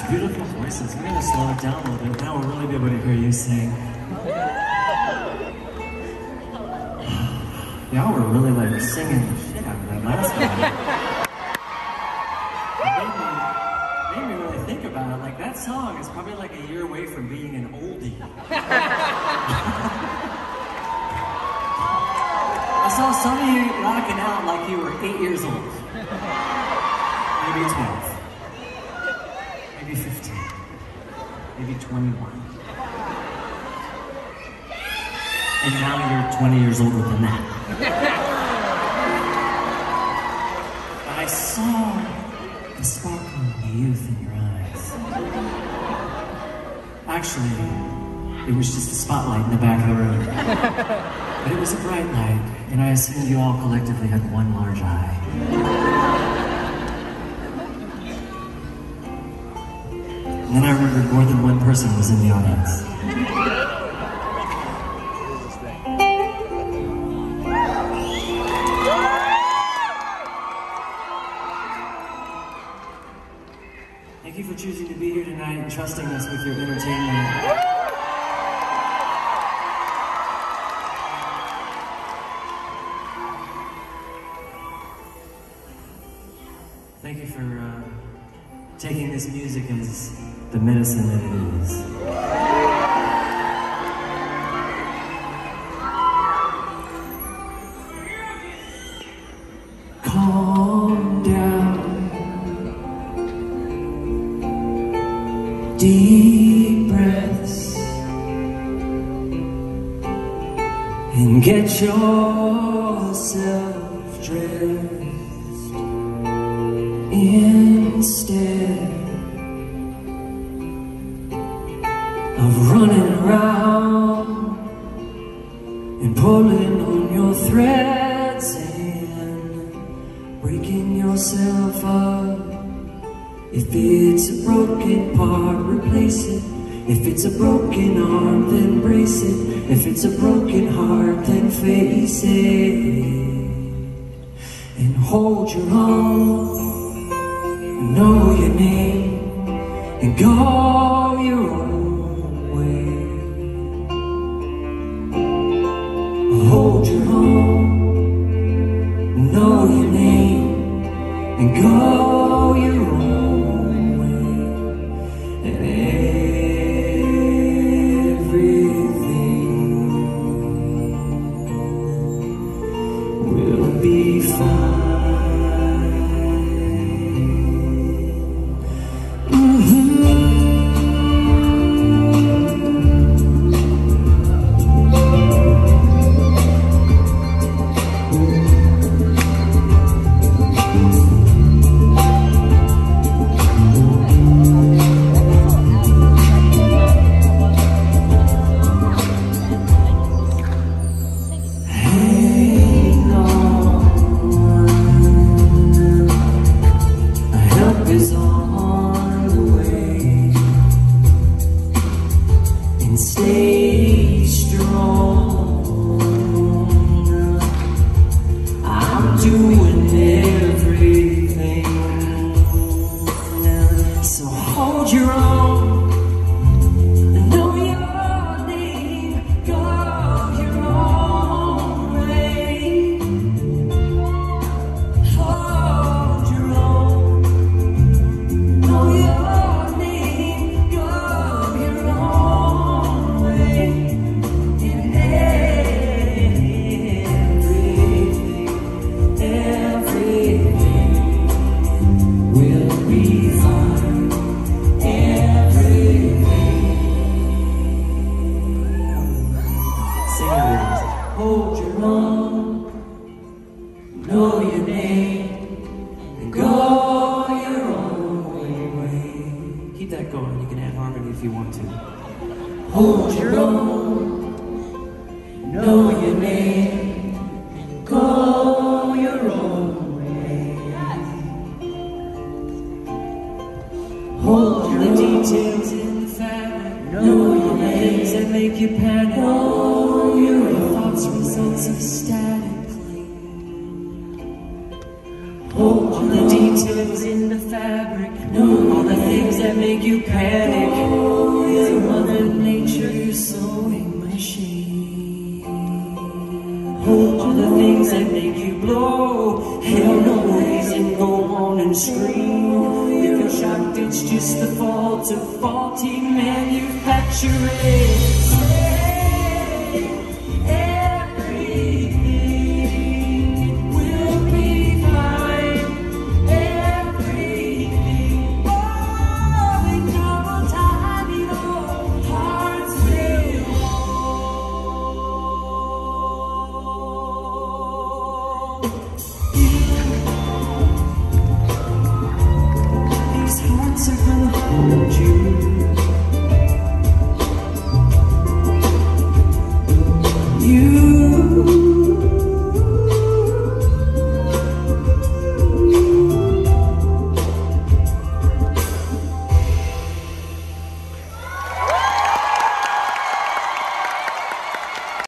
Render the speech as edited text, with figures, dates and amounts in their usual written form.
beautiful voices. We're gonna slow it down a little bit. Now we'll really be able to hear you sing. Y'all were really like singing the shit out of that last one. It made me really think about it. Like that song is probably like a year away from being an oldie. I saw some of you rocking out like you were 8 years old. Maybe 12. Maybe 15. Maybe 21. And now you're 20 years older than that. But I saw the sparkle of the youth in your eyes. Actually, it was just a spotlight in the back of the room. But it was a bright light, and I assumed you all collectively had one large eye. And then I remembered more than one person was in the audience. Thank you for choosing to be here tonight and trusting us with your entertainment. Thank you for taking this music as the medicine that it is. Calm down. Deep breaths. And get yourself dressed. Instead of running around and pulling on your threads and breaking yourself up. If it's a broken part, replace it. If it's a broken arm, then brace it. If it's a broken heart, then face it. And hold your own. Know your name and go your own way. Hold your own, know your name and go your own way. And everything will be fine. Is on the way, and stay strong. I'm doing everything, so hold your own. Know your name, go your own way. Hold your own. Know your name, go your own way. And everything will be fine. Everything. Sing it with us. Hold your own. Know your name and go your own way. Keep that going. You can add harmony if you want to. Hold your own. Know your name. Go your own way. Hold your the details in the fabric. Know your things that make you panic. Know your thoughts, results of static cling. Hold all the details in the fabric. Know all the things that that make you panic. You're Mother Nature's sewing machine. All the things that make you blow, hell no reason, go on and scream. If you're shocked, it's just the fault of faulty manufacturing.